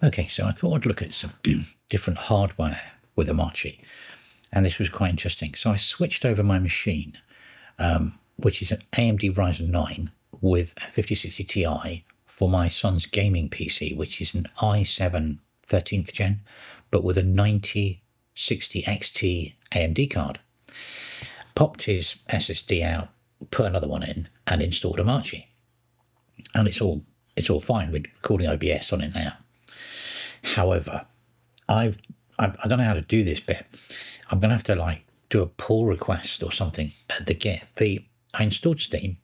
Okay, so I thought I'd look at some different hardware with Omarchy, and this was quite interesting. So I switched over my machine, which is an AMD Ryzen 9 with a 5060 Ti for my son's gaming PC, which is an i7 13th gen, but with a 9060 XT AMD card. Popped his SSD out, put another one in, and installed Omarchy. And it's all fine. We're recording OBS on it now. However, I don't know how to do this bit. I'm going to have to do a pull request or something at the get. I installed Steam,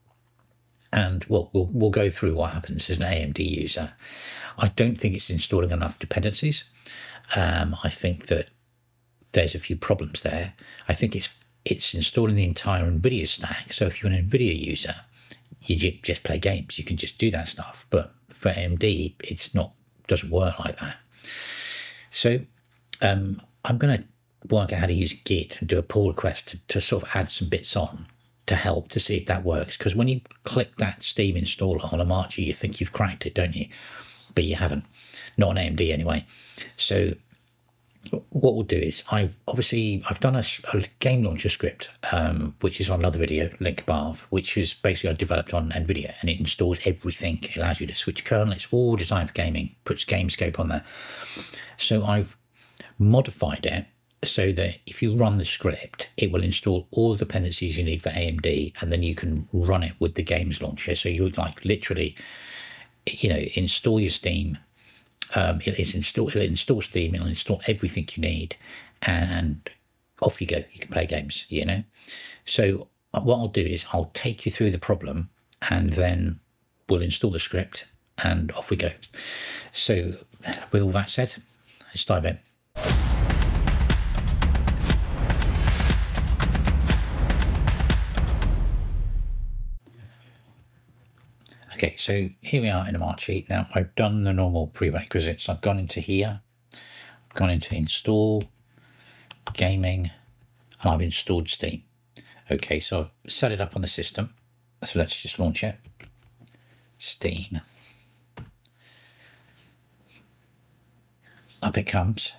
and we'll go through what happens as an AMD user. I don't think it's installing enough dependencies. I think that there's a few problems there. I think it's installing the entire NVIDIA stack. So if you're an NVIDIA user, you just play games. You can just do that stuff. But for AMD, doesn't work like that. So I'm going to work out how to use Git and do a pull request to sort of add some bits on to help to see if that works. Because when you click that Steam installer on Omarchy, you think you've cracked it, don't you? But you haven't. Not on AMD anyway. So what we'll do is I've done a game launcher script, which is on another video, link above, which is basically I developed on NVIDIA, and it installs everything. It allows you to switch kernel. It's all designed for gaming, puts GameScope on there. So I've modified it so that if you run the script, it will install all the dependencies you need for AMD, and then you can run it with the games launcher. So you would literally, install your Steam. It'll install Steam, it'll install everything you need, and off you go. You can play games, So what I'll do is I'll take you through the problem, and then we'll install the script, and off we go. So with all that said, let's dive in. Okay, so here we are in Omarchy. Now, I've done the normal prerequisites. I've gone into here, I've gone into install, gaming, and I've installed Steam. Okay, so I've set it up on the system. So let's just launch it. Steam. Up it comes.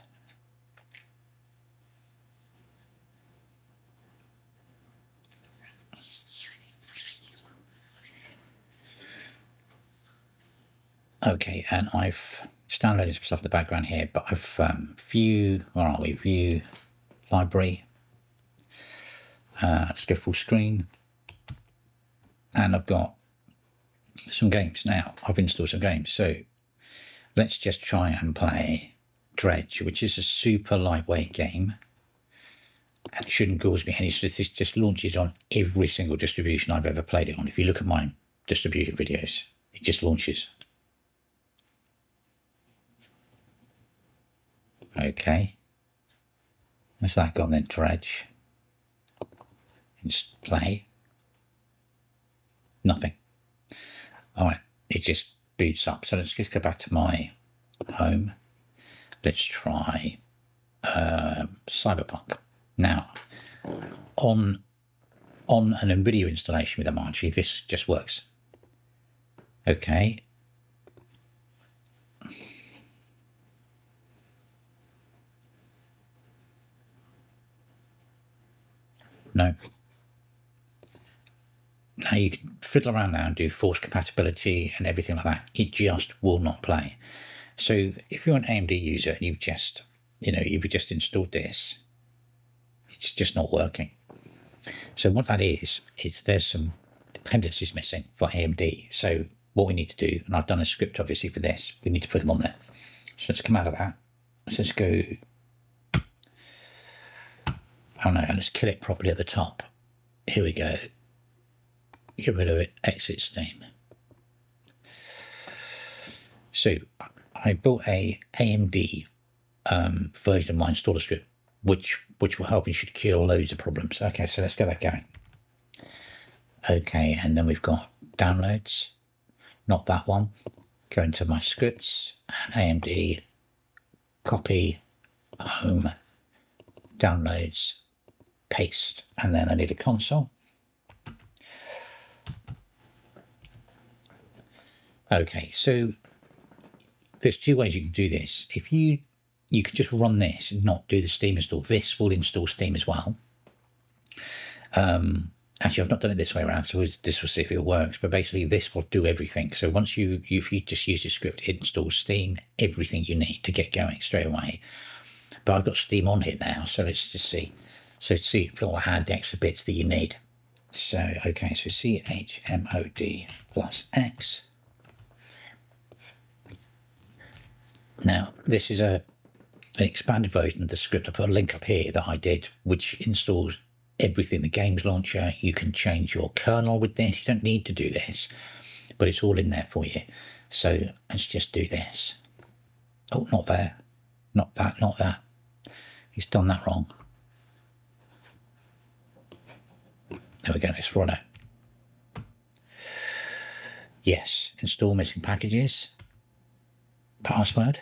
Okay, and I've downloaded some stuff in the background here, but I've view library. Let's go full screen, and I've got some games now. I've installed some games, so let's just try and play Dredge, which is a super lightweight game, and it shouldn't cause me any stress. This just launches on every single distribution I've ever played it on. If you look at my distribution videos, it just launches. Okay, where's that gone then? Dredge. Just play. Nothing. All right, it just boots up. So let's just go back to my home. Let's try Cyberpunk. Now, on an NVIDIA installation with Omarchy, this just works. Okay. No. Now you can fiddle around now and do force compatibility and everything like that. It just will not play. So if you're an AMD user and you've just installed this, it's just not working. So what that is there's some dependencies missing for AMD. So what we need to do, and I've done a script obviously for this, we need to put them on there. So let's come out of that. So let's go. Oh no, and let's kill it properly at the top. Here we go. Get rid of it, exit Steam. So I built a AMD version of my installer script, which will help and should cure loads of problems. Okay, so let's get that going. Okay, and then we've got downloads, not that one. Go into my scripts and AMD, copy, home, downloads, paste, and then I need a console. Okay, so there's two ways you can do this. If you could just run this and not do the Steam install. This will install Steam as well. Actually, I've not done it this way around, so this will see if it works. But basically, this will do everything. So once if you just use this script, it installs Steam, everything you need to get going straight away. But I've got Steam on here now, so let's just see. So see if it'll add the extra bits that you need. So, okay, so chmod plus X. Now, this is an expanded version of the script. I put a link up here that I did, which installs everything, the games launcher. You can change your kernel with this. You don't need to do this, but it's all in there for you. So let's just do this. Oh, not there. Not that, not that. He's done that wrong. There we go, let's run it. Yes, install missing packages. Password.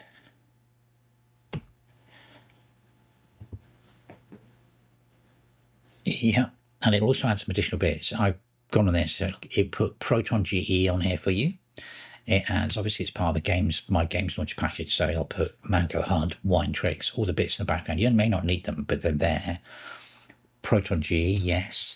Yeah, and it'll also add some additional bits. I've gone on this, it put ProtonGE on here for you. It adds, obviously it's part of the my games launcher package, so it'll put Mango HUD, Wine Tricks, all the bits in the background. You may not need them, but they're there. ProtonGE, yes.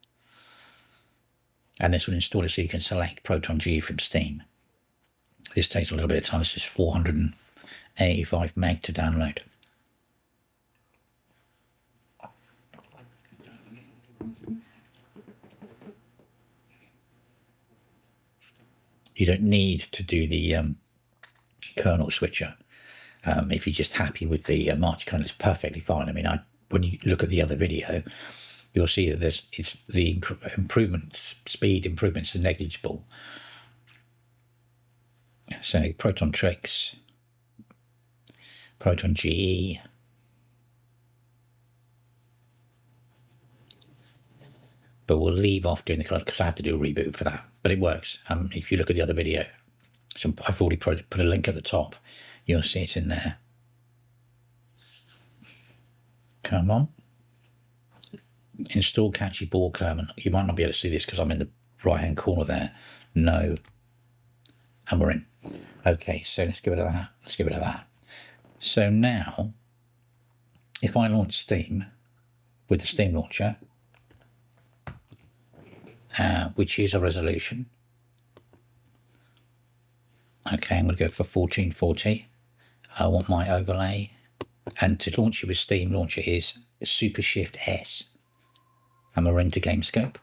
And this will install it so you can select ProtonGE from Steam. This takes a little bit of time. This is 485 meg to download. You don't need to do the kernel switcher. If you're just happy with the Omarchy kernel, it's perfectly fine. I mean, when you look at the other video, you'll see that it's the speed improvements are negligible. So Proton Tricks, ProtonGE, but we'll leave off doing the kernel because I have to do a reboot for that. But it works. If you look at the other video, so I've already put a link at the top. You'll see it's in there. Come on. Install catchy ball kernel. You might not be able to see this because I'm in the right-hand corner there. No. And we're in. Okay, so let's give it that. Let's give it that. So now, if I launch Steam with the Steam launcher, which is a resolution. Okay, I'm going to go for 1440. I want my overlay. And to launch it with Steam launcher is Super Shift S. And we're into GameScope.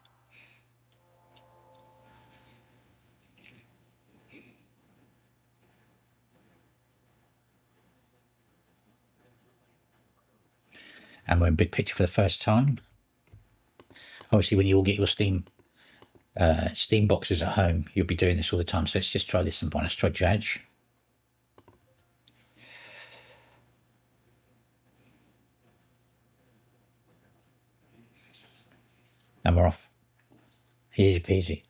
And we're in big picture for the first time. Obviously, when you all get your Steam boxes at home, you'll be doing this all the time. So let's just try this one. Let's try Dredge. And we're off. Easy peasy.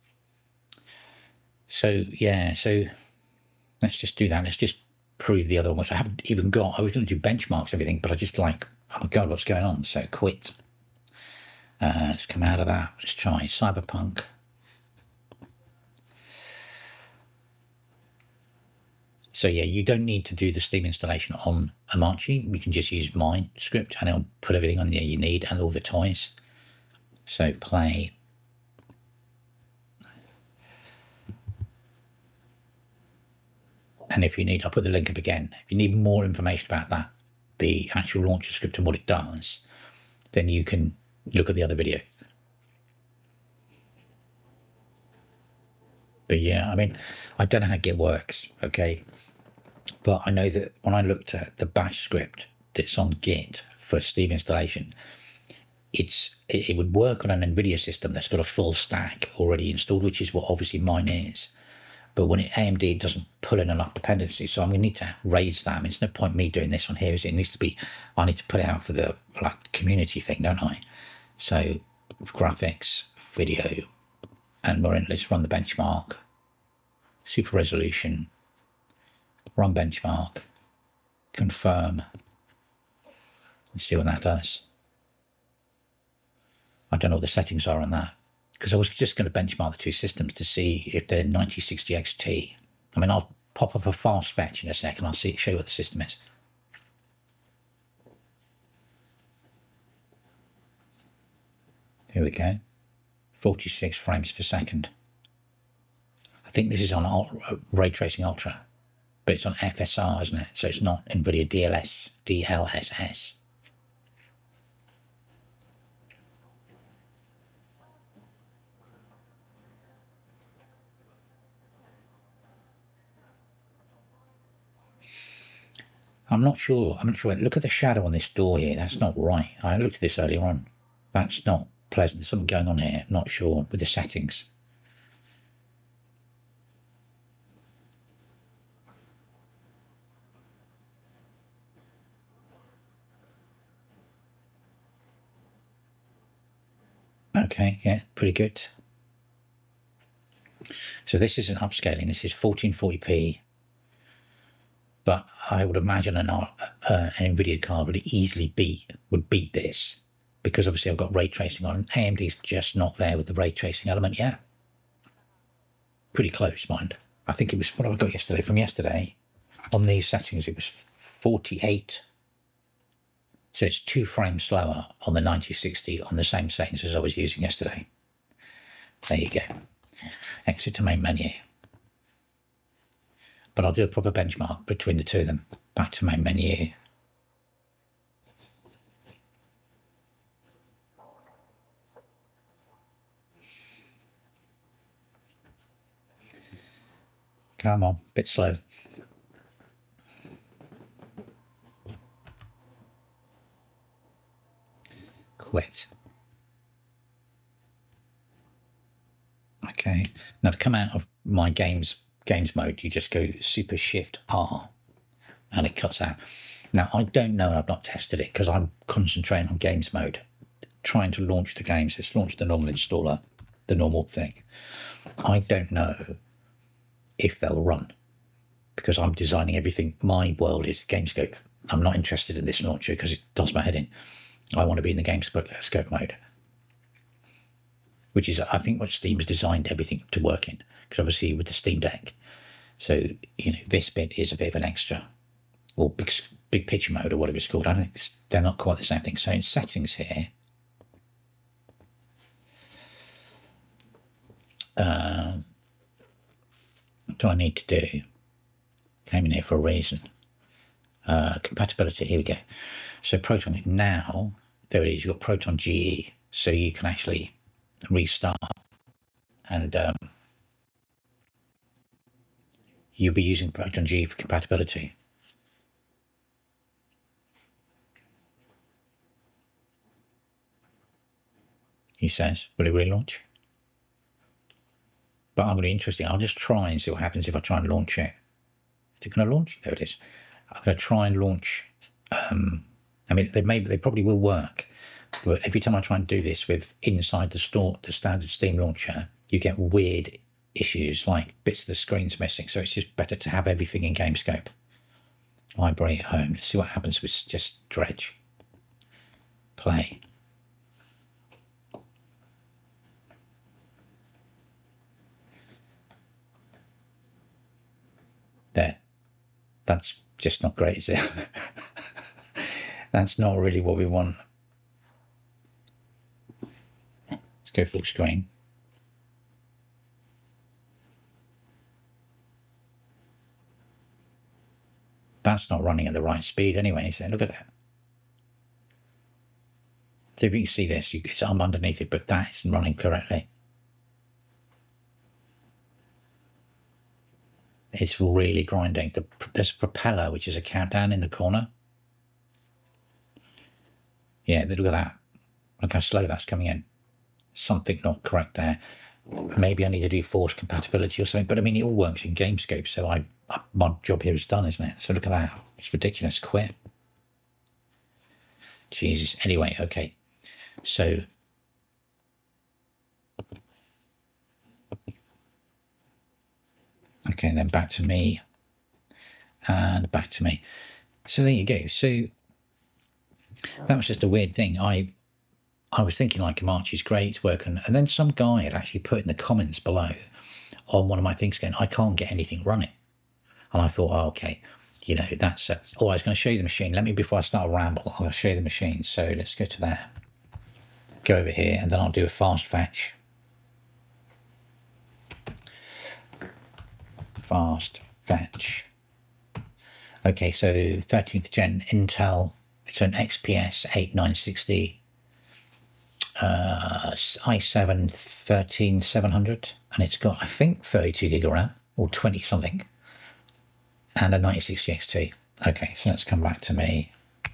So yeah, so let's just do that. Let's just prove the other ones. I haven't even got, I was going to do benchmarks, everything, but I just like, oh my God, what's going on? So quit. Let's come out of that. Let's try Cyberpunk. So yeah, you don't need to do the Steam installation on Omarchy. You can just use mine script and it'll put everything on there you need and all the toys. So play. And if you need, I'll put the link up again. If you need more information about that, the actual launcher script and what it does, then you can look at the other video. But yeah, I mean, I don't know how Git works, okay? But I know that when I looked at the bash script that's on Git for Steam installation, it would work on an NVIDIA system that's got a full stack already installed, which is what obviously mine is. But when AMD doesn't pull in enough dependencies, so I'm going to need to raise that. I mean, there's no point me doing this on here. It needs to be, I need to put it out for the community thing, don't I? So graphics, video, and we're in, let's run the benchmark. Super resolution, run benchmark, confirm. Let's see what that does. I don't know what the settings are on that, because I was just going to benchmark the two systems to see if they're 9060 XT. I mean, I'll pop up a fast fetch in a second. I'll show you what the system is. Here we go. 46 frames per second. I think this is on Ray Tracing Ultra, but it's on FSR, isn't it? So it's not NVIDIA DLSS. I'm not sure. Look at the shadow on this door here. That's not right. I looked at this earlier on. That's not pleasant. There's something going on here. Not sure with the settings. Okay, yeah, pretty good. So this isn't upscaling. This is 1440p. But I would imagine an NVIDIA card would easily beat this, because obviously I've got ray tracing on. AMD's just not there with the ray tracing element yet. Pretty close, mind. I think it was what I got yesterday. From yesterday, on these settings, it was 48. So it's 2 frames slower on the 9060 on the same settings as I was using yesterday. There you go. Exit to main menu. But I'll do a proper benchmark between the two of them. Back to main menu. Come on, bit slow. Quit. Okay, now to come out of my games mode, you just go Super Shift R and it cuts out. Now I don't know, I've not tested it because I'm concentrating on games mode, trying to launch the games. Let's launch the normal installer, the normal thing. I don't know if they'll run because I'm designing everything. My world is GameScope. I'm not interested in this launcher because it does my head in. I want to be in the GameScope mode, which is, I think, what Steam has designed everything to work in. Because obviously with the Steam Deck, so you know this bit is a bit of an extra, or big picture mode or whatever it's called. I don't think they're not quite the same thing. So in settings here, what do I need to do? Came in here for a reason. Compatibility. Here we go. So Proton, now there it is. You've got ProtonGE, so you can actually restart and you'll be using ProtonGE for compatibility. He says, will it relaunch? But I'm going to be interesting. I'll just try and see what happens if I try and launch it. Is it going to launch? There it is. I'm going to try and launch. I mean, they probably will work, but every time I try and do this with inside the standard Steam launcher, you get weird issues like bits of the screen's missing. So it's just better to have everything in GameScope. Library at home. Let's see what happens with just Dredge. Play. There. That's just not great, is it? That's not really what we want. Let's go full screen. That's not running at the right speed anyway, so look at that. So if you can see this, I'm underneath it, but that isn't running correctly. It's really grinding. There's a propeller, which is a countdown in the corner. Yeah, look at that. Look how slow that's coming in. Something not correct there. Maybe I need to do forced compatibility or something. But I mean, it all works in GameScope, so my job here is done, isn't it? So look at that. It's ridiculous. Quit. Jesus. Anyway, okay. So okay, and then back to me. And back to me. So there you go. So that was just a weird thing. I was thinking like Omarchy's great, it's working, and then some guy had actually put in the comments below on one of my things going, I can't get anything running. And I thought, oh, okay, you know, that's, oh, I was going to show you the machine. Let me, before I start a ramble, I'll show you the machine. So let's go to there, go over here, and then I'll do a fast fetch. Fast fetch. Okay, so 13th gen Intel, it's an XPS 8960 i7 13700, and it's got, I think, 32 gig of RAM or 20 something, and a 9060 XT. Okay, so let's come back to me,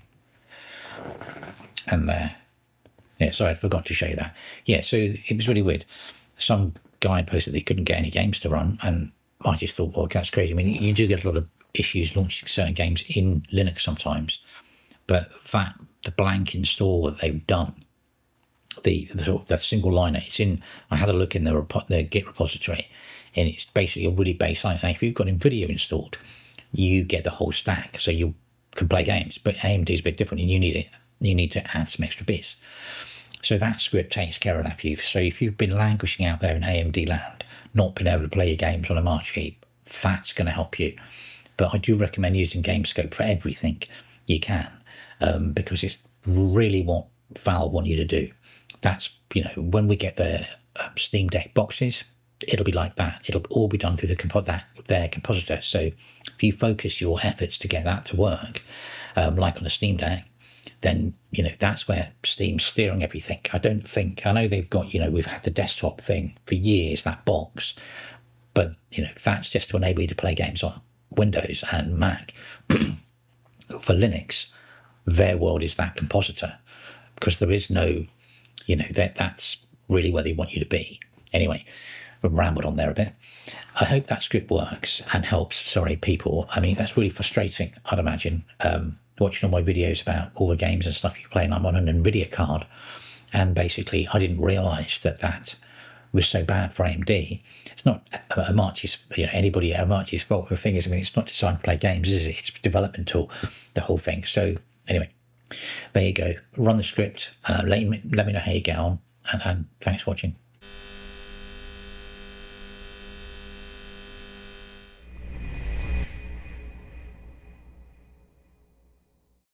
and there. Yeah, sorry, I forgot to show you that. Yeah, so it was really weird. Some guy posted that he couldn't get any games to run, and I just thought, well, that's crazy. I mean, you do get a lot of issues launching certain games in Linux sometimes, but that, the blank install that they've done, the single liner, it's in, I had a look in the Git repository, and it's basically a really baseline. And if you've got NVIDIA installed, you get the whole stack, so you can play games. But AMD is a bit different, and you need to add some extra bits. So that script takes care of that for you. So if you've been languishing out there in AMD land, not been able to play your games on Omarchy, that's going to help you. But I do recommend using GameScope for everything you can, because it's really what Valve want you to do. That's, you know, when we get the Steam Deck boxes, it'll be like that. It'll all be done through their compositor. So if you focus your efforts to get that to work, like on the Steam Deck, then, you know, that's where Steam's steering everything. I know they've got, you know, we've had the desktop thing for years, that box, but, you know, that's just to enable you to play games on Windows and Mac. For Linux, their world is that compositor, because there is no, you know, that's really where they want you to be. Anyway, we've rambled on there a bit. I hope that script works and helps, sorry, people. I mean, that's really frustrating, I'd imagine, watching all my videos about all the games and stuff you play, and I'm on an NVIDIA card, and basically I didn't realise that was so bad for AMD. It's not Omarchy's, you know, anybody at Omarchy's fault. The thing is, I mean, it's not designed to play games, is it? It's a development tool, the whole thing. So anyway, there you go. Run the script. Let me know how you get on, and thanks for watching.